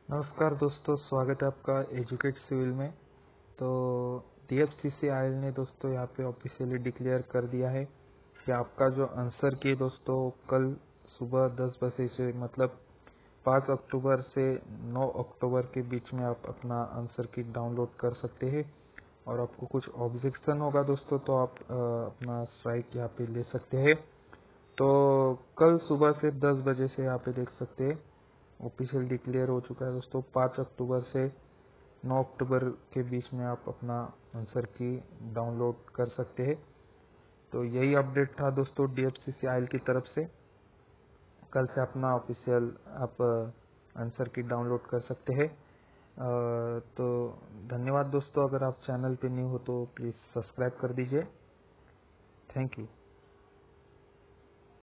नमस्कार दोस्तों, स्वागत है आपका एजुकेट सिविल में। तो DFCCIL ने दोस्तों यहाँ पे ऑफिशियली डिक्लेयर कर दिया है कि आपका जो आंसर की दोस्तों कल सुबह 10 बजे से मतलब 5 अक्टूबर से 9 अक्टूबर के बीच में आप अपना आंसर की डाउनलोड कर सकते हैं। और आपको कुछ ऑब्जेक्शन होगा दोस्तों तो आप अपना स्ट्राइक यहाँ पे ले सकते हैं। तो कल सुबह से 10 बजे से यहाँ पे देख सकते हैं ऑफिशियल डिक्लेयर हो चुका है दोस्तों। 5 अक्टूबर से 9 अक्टूबर के बीच में आप अपना आंसर की डाउनलोड कर सकते हैं। तो यही अपडेट था दोस्तों DFCCIL की तरफ से। कल से अपना ऑफिशियल आप आंसर की डाउनलोड कर सकते हैं। तो धन्यवाद दोस्तों। अगर आप चैनल पे न्यू हो तो प्लीज सब्सक्राइब कर दीजिए। Thank you.